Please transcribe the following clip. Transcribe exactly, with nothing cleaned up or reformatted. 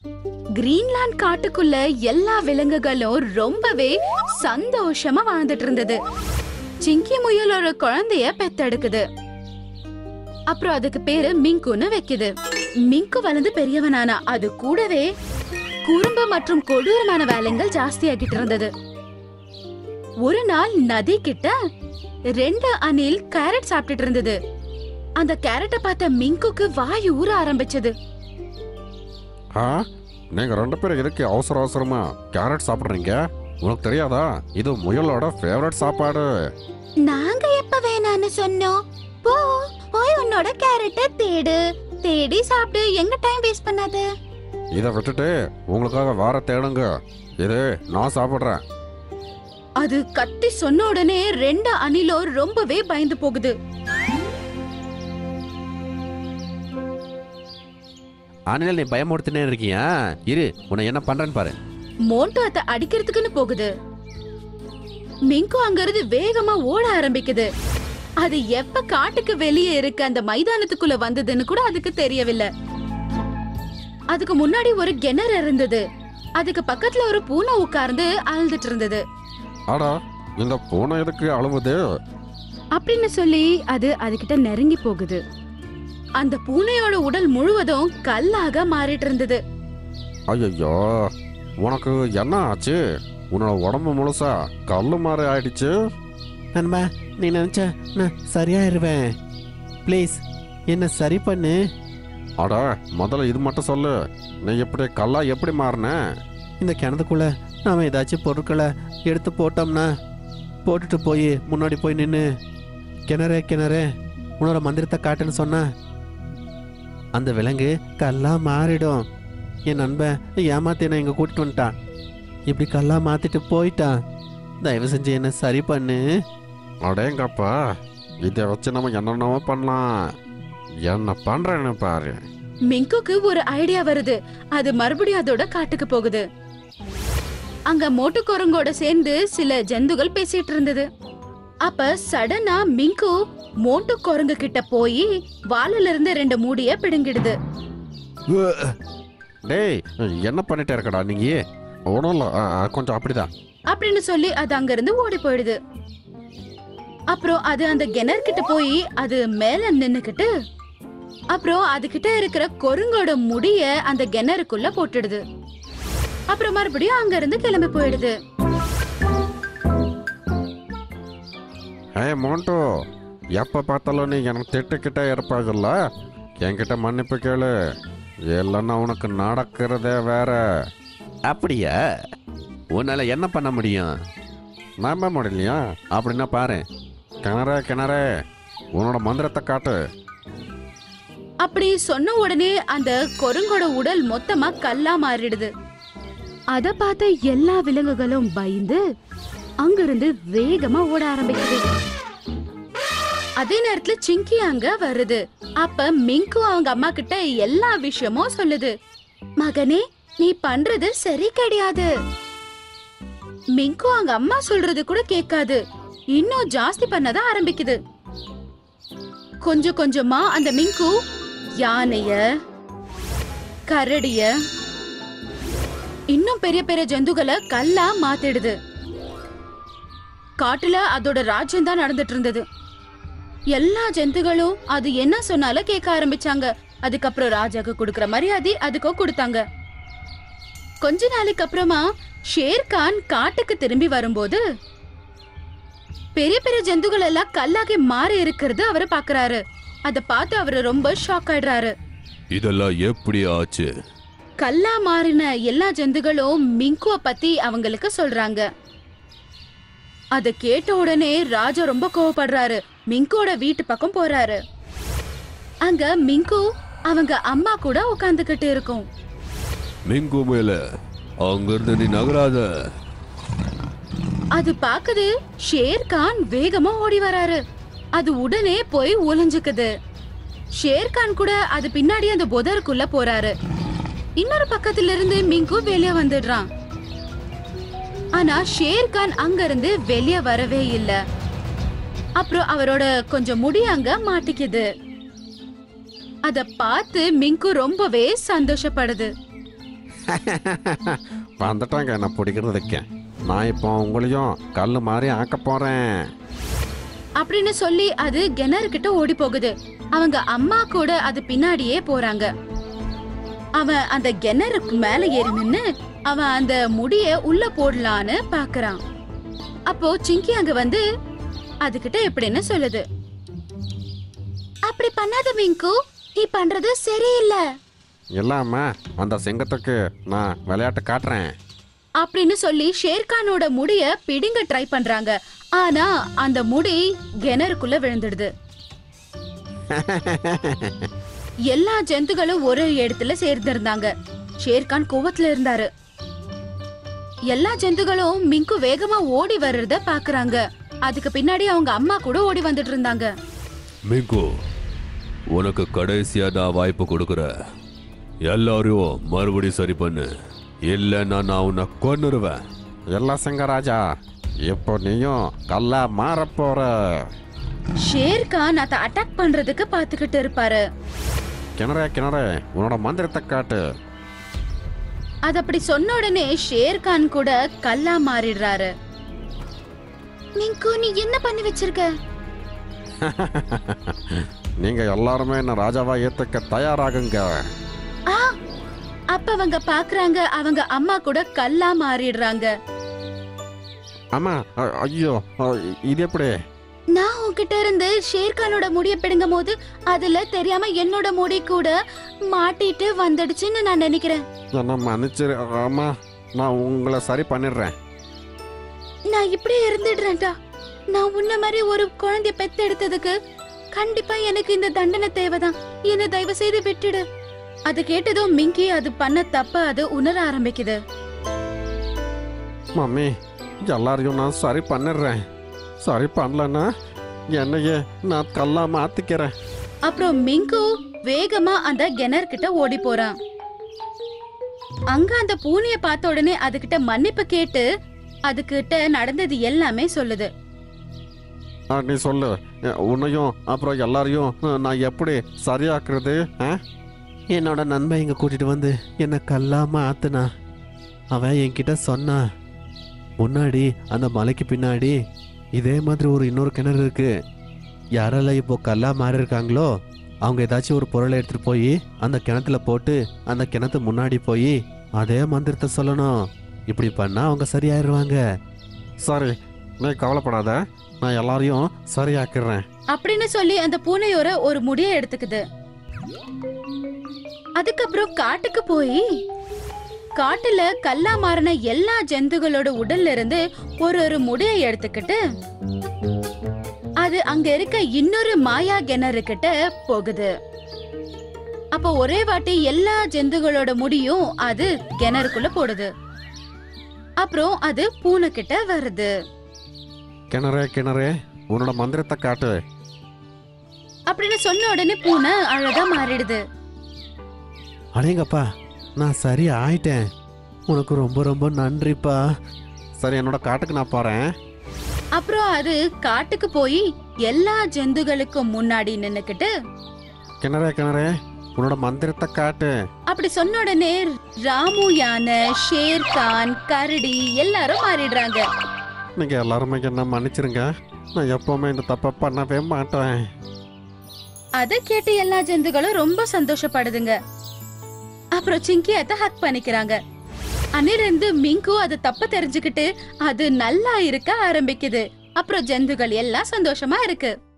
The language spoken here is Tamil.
கிரீன்லாந்து காட்டுக்குள்ள எல்லா விலங்குகளும் ரொம்பவே சந்தோஷமா வாழ்ந்துட்டு இருந்தது. சிங்கி முயல் ஒரு குழந்தைய பெத்தெடுக்குது. அப்புறம் அதுக்கு பேரு மிங்குன்னு வைக்குது. மிங்கு வளர்ந்து பெரியவனானா அது கூடவே குறும்பு மற்றும் கொடூரமான வேலைகள் ஜாஸ்தியாகிட்டு இருந்தது. ஒரு நாள் நதி கிட்ட ரெண்டு அணில் கேரட் சாப்பிட்டுட்டு இருந்தது. அந்த கேரட்டை பார்த்த மிங்குக்கு வாய் ஊற ஆரம்பிச்சது. நீங்க ரெண்டு பேரும் எதுக்கு அவசர அவசரமா கேரட் சாப்பிடுறீங்க? உனக்கு தெரியாதா இது முயலோட ஃபேவரட் சாப்பாடு? நாங்க எப்ப வேணான்னு சொன்னோம்? போ போய் உன்னோட கேரட்டை தேடு, தேடி சாப்பிடு, எங்க டைம் வேஸ்ட் பண்ணாத. இத விட்டுட்டு உங்களுக்காக வேற தேடுங்க, இது நான் சாப்பிடுறேன். அது கத்தி சொன்ன உடனே ரெண்டு அணிலோ ரொம்பவே பயந்து போகுது. அணில் நீ பயமுறுத்தினே இருக்கியா? இரு உன்னை என்ன பண்றேன்னு பாரு. மோண்டோ அதை அடிக்கிறதுக்குன்னு போகுது. மிங்கு அங்கிருந்து வேகமா ஓட ஆரம்பிக்குது. அது எப்ப காட்டுக்கு வெளியே இருக்க அந்த மைதானத்துக்குள்ள வந்ததுன்னு கூட அதுக்கு தெரியவில்லை. அதுக்கு முன்னாடி ஒரு கிணறு இருந்தது. அதுக்கு பக்கத்துல ஒரு பூனை உட்கார்ந்து அழுதுட்டு இருந்தது. அடா, இந்த பூனை எதுக்கு அழுவுது அப்படின்னு சொல்லி அது அதுகிட்ட நெருங்கி போகுது. அந்த பூனையோட உடல் முழுவதும் கல்லாக மாறிட்டு இருந்தது. ஐயோ, உனக்கு என்ன ஆச்சு? உன்னோட உடம்பு முழுசா கல்லு மாதிரி ஆயிடுச்சு. நண்பா, நீ நினைச்ச நான் சரியாயிருவேன். ப்ளீஸ் என்ன சரி பண்ணு. அட, முதல்ல இது மட்டும் சொல்லு, நீ எப்படி கல்லா எப்படி மாறின? இந்த கிணத்துக்குள்ள நாம ஏதாச்சும் பொருட்களை எடுத்து போட்டோம்னா போட்டுட்டு போய் முன்னாடி போய் நின்று கிணறு கிணறு உன்னோட மந்திரத்தை காட்டுன்னு சொன்னா அந்த விலங்கு கல்லா மாறிடும். என் நண்பன் ஏமாத்தி என்ன இங்க கூட்டிட்டு வந்துட்டான். இப்படி கல்லா மாத்திட்டு போயிட்டான். தயவு செஞ்சு என்ன சரி பண்ணு. அடேங்கப்பா, இதை வச்சு நம்ம என்னென்னவோ பண்ணலாம். என்ன பண்றேன்னு பாரு. மிங்குக்கு ஒரு ஐடியா வருது. அது மறுபடியும் அதோட காட்டுக்கு போகுது. அங்க மோட்டு குரங்கோட சேர்ந்து சில ஜந்துகள் பேசிட்டு இருந்தது. அப்ப சடனா மிங்கு மோட்டு குரங்கு கிட்ட போய் வாலில இருந்து ரெண்டு மூடிய பிடுங்கிடுது. டேய், என்ன பண்ணிட்டே இருக்கடா நீங்க? ஒன்றும் இல்லை, கொஞ்சம் அப்படிதான் அப்படின்னு சொல்லி அது அங்க இருந்து ஓடி போயிடுது. அப்புறம் அது அந்த கிணறு கிட்ட போய் அது மேல நின்னுக்கிட்டு அப்புறம் அது கிட்ட இருக்கிற குரங்கோட முடிய அந்த கிணறுக்குள்ள போட்டுடுது. அப்புறம் மறுபடியும் அங்க இருந்து கிளம்பி போயிடுது. ஏய் மோண்டு, எப்ப பார்த்தாலும் நீ எனக்கு திட்டுக்கிட்டே இருப்பாங்கல்ல, என்கிட்ட மன்னிப்பு கேளு. இல்லைன்னா உனக்கு நடக்கிறதே வேற. அப்படியா? உன்னால என்ன பண்ண முடியும்? நம்ப முடியலையா? அப்படின்னா பாரு. கிணறே கிணறே, உன்னோட மந்திரத்தை காட்டு. அப்படி சொன்ன உடனே அந்த குரங்கோட உடல் மொத்தமா கல்லா மாறிடுது. அத பார்த்த எல்லா விலங்குகளும் பயந்து அங்கிருந்து வேகமா ஓட ஆரம்பிக்குது. அதே நேரத்துல சிங்கி அங்க வருது. அப்ப மிங்கு அவங்க அம்மா கிட்ட எல்லா விஷயமும் சொல்லுது. மகனே, நீ பண்றது சரி கிடையாது. மிங்கு அவங்க அம்மா சொல்றது கூட கேட்காது. இன்னும் ஜாஸ்தி பண்ணதான் ஆரம்பிக்குது. கொஞ்சம் கொஞ்சமா அந்த மிங்கு யானைய, கரடிய, இன்னும் பெரிய பெரிய ஜந்துகளை கல்லா மாத்திடுது. காட்டுல அதோட ராஜ்யம் தான் நடந்துட்டு இருந்தது. எல்லா ஜந்துகளும் அது என்ன சொன்னாலும் கேட்க ஆரம்பிச்சாங்க. அதுக்கப்புறம் ராஜாக்கு கொடுக்கற மரியாதை அதுக்கோ கொடுத்தாங்க. கொஞ்ச நாளைக்கு அப்புறமா ஷேர்கான் காட்டுக்கு திரும்பி வரும்போது பெரிய பெரிய ஜந்துகள் எல்லாம் கல்லாகி மாறி இருக்கிறது அவரை பாக்குறாரு. அத பார்த்து அவரு ரொம்ப ஷாக் ஆயிடுறாரு. இதெல்லாம் எப்படி ஆச்சு? கல்லா மாறின எல்லா ஜந்துகளும் மிங்குவ பத்தி அவங்களுக்கு சொல்றாங்க. அத கேட்ட உடனே ராஜா ரொம்ப கோவப்படுறாரு. மிங்குவோட வீட்டு பக்கம் போறாரு. அங்க மிங்கு அவங்க அம்மா கூட உட்கார்ந்துகிட்டு இருக்கும். மிங்கு மேல அங்கிருந்து நீ நகராத. அது பாக்குது. ஷேர்கான் வேகமா ஓடி வராரு. அது உடனே போய் ஒளிஞ்சுக்குது. ஷேர்கான் கூட அது பின்னாடி அந்த புதருக்குள்ள போறாரு. இன்னொரு பக்கத்துல இருந்து மிங்கு வெளியே வந்துடுறான். ஆனா ஷேர்கான் அங்க இருந்து வெளியே வரவே இல்ல. அப்புறம் அவரோட கொஞ்சம் முடி அங்க மாட்டிக்குது. அத பார்த்து மிங்கு ரொம்பவே சந்தோஷப்படுது. வந்துட்டாங்க என்ன பிடிக்கிறதுக்கு. நான் இப்போ உங்களையும் கல் மாதிரி ஆக்க போறேன் அப்படின்னு சொல்லி அது கிணறு கிட்ட ஓடி போகுது. அவங்க அம்மா கூட அது பின்னாடியே போறாங்க. அவன் அந்த கிணறுக்கு மேல ஏறி நின்னு அவன் அந்த முடிய உள்ள போடலான்னு பாக்குறான். அப்போ சிங்கி அங்க வந்து அதுகிட்ட எப்படின்னு சொல்லுது. அப்படி பண்ணாத மிங்கு, நீ பண்றது சரியில்லை. இல்லாம அந்த சிங்கத்துக்கு நான் விளையாட்டு காட்டுறேன் அப்படின்னு சொல்லி ஷேர்கானோட முடிய பிடிங்க ட்ரை பண்றாங்க. ஆனா அந்த முடி கிணறுக்குள்ள விழுந்துடுது. எல்லா ஜந்துகளும் ஒரு இடத்துல சேர்ந்திருந்தாங்க. ஷேர்கான் கோவத்துல இருந்தாரு. எல்லா ஜந்துகளும் மிங்கு வேகமா ஓடி வர்றத பாக்குறாங்க. அதுக்கு பின்னாடி அவங்க அம்மா கூட ஓடி வந்துட்டு இருந்தாங்க. மிங்கு, உனக்கு கடைசியா நான் வாய்ப்பு கொடுக்குறேன். எல்லாரையும் மறுபடி சரி பண்ணு, இல்லைன்னா நான் உன்னை கொன்னுருவேன். எல்லா சிங்கராஜா, இப்போ நீயும் கல்லா மாற போற. ஷேர்கான் அதை அட்டாக் பண்றதுக்கு பாத்துக்கிட்டு இருப்பாரு. கிணறே கிணறே, உன்னோட மந்திரத்தை காட்டு. அது அப்படி சொன்ன உடனே ஷேர்கான் கூட கல்லா மாறிடுறாரு. மிங்கு, நீ என்ன பண்ணி வச்சிருக்க? நீங்க எல்லாருமே என்ன ராஜாவா ஏத்துக்க தயாராகுங்க. ஆ, அப்ப அவங்க பாக்குறாங்க அவங்க அம்மா கூட கல்லா மாறிடுறாங்க. அம்மா, அ- ஐயோ, அ, இது எப்படி? நான் உன்கிட்ட இருந்து ஷேர்கானோட முடிய பிடுங்கும் போது அதுல தெரியாம என்னோட முடி கூட மாட்டிட்டு வந்துடுச்சுன்னு நான் நினைக்கிறேன். என்ன மன்னிச்சிரு அம்மா, நான் உங்களை சரி பண்ணிடுறேன். நான் இப்படியே இருந்துடுறேன்டா. நான் உன்ன மாதிரி ஒரு குழந்தைய பெத்து எடுத்ததுக்கு கண்டிப்பா எனக்கு இந்த தண்டனை தேவைதான். என்ன தயவு செய்து விட்டுடு. அது கேட்டதும் மிங்கி அது பண்ண தப்ப அது உணர ஆரம்பிக்குது. மம்மி, எல்லாரையும் நான் சரி பண்ணிடுறேன். சரி பண்ணலன்னா என்னையே நான் கல்லா மாத்திக்கிறேன். அப்புறம் மிங்கு வேகமா அந்த கிணறு கிட்ட ஓடி போறான். அங்க அந்த பூனைய பார்த்த உடனே அதுகிட்ட மன்னிப்பு கேட்டு அதுகிட்ட நடந்தது எல்லாமே சொல்லுது. ஆ, நீ சொல்லு, அ, உன்னையும் அப்புறம் எல்லாரையும் அ, நான் எப்படி சரியாக்குறது? ஆ? என்னோட நண்பன் இங்கே கூட்டிட்டு வந்து என்னை கல்லாம ஆத்துனா. அவன் என்கிட்ட சொன்னான், முன்னாடி அந்த மலைக்கு பின்னாடி இதே மாதிரி ஒரு இன்னொரு கிணறு இருக்கு. யாரெல்லாம் இப்போ கல்லா மாறி இருக்காங்களோ அவங்க ஏதாச்சும் ஒரு பொருளை எடுத்துட்டு போய் அந்த கிணத்துல போட்டு அந்த கிணத்து முன்னாடி போய் அதே மந்திரத்தை சொல்லணும். இப்படி பண்ணா அவங்க சரியாயிருவாங்க. சரி, நீ கவலைப்படாத, நான் எல்லாரையும் சரியாக்குறேன். அப்படின்னு சொல்லி அந்த பூனையோட ஒரு முடிய எடுத்துக்குது. அதுக்கப்புறம் காட்டுக்கு போய் காட்டுல கல்லா மாறின எல்லா ஜந்துகளோட உடல்ல இருந்து ஒரு ஒரு முடிய எடுத்துக்கிட்டு அது அங்க இருக்க இன்னொரு மாயா கிணறு கிட்ட போகுது. அப்ப ஒரே வாட்டி எல்லா ஜந்துகளோட முடியும் அது கிணறுக்குள்ள போடுது. அப்புறம் அது பூனை கிட்ட வருது. கிணறே கிணறே, உன்னோட மந்திரத்தை காட்டு. அப்படின்னு சொன்ன உடனே பூனை அழகா மாறிடுது. அடேங்கப்பா, நான் சரி ஆயிட்டேன். உனக்கு ரொம்ப ரொம்ப நன்றிப்பா. சரி, என்னோட காட்டுக்கு நான் போறேன். அப்புறம் அது காட்டுக்கு போய் எல்லா ஜந்துகளுக்கும் முன்னாடி நின்னுக்கிட்டு கிணறே கிணறே, உன்னோட மந்திரத்தை காட்டு. அப்படி சொன்ன உடனே ராமு யானை, ஷேர்கான், கரடி எல்லாரும் மாறிடுறாங்க. நீங்க எல்லாருமே என்ன மன்னிச்சிருங்க. நான் எப்பவுமே இந்த தப்பை பண்ணவே மாட்டேன். அதை கேட்டு எல்லா ஜந்துகளும் ரொம்ப சந்தோஷப்படுதுங்க. அப்புறம் சிங்கி அதை ஹக் பண்ணிக்கிறாங்க. அன்னிலிருந்து மிங்கு அது தப்ப தெரிஞ்சுக்கிட்டு அது நல்லா இருக்க ஆரம்பிக்குது. அப்புறம் ஜந்துகள் எல்லாம் சந்தோஷமா இருக்கு.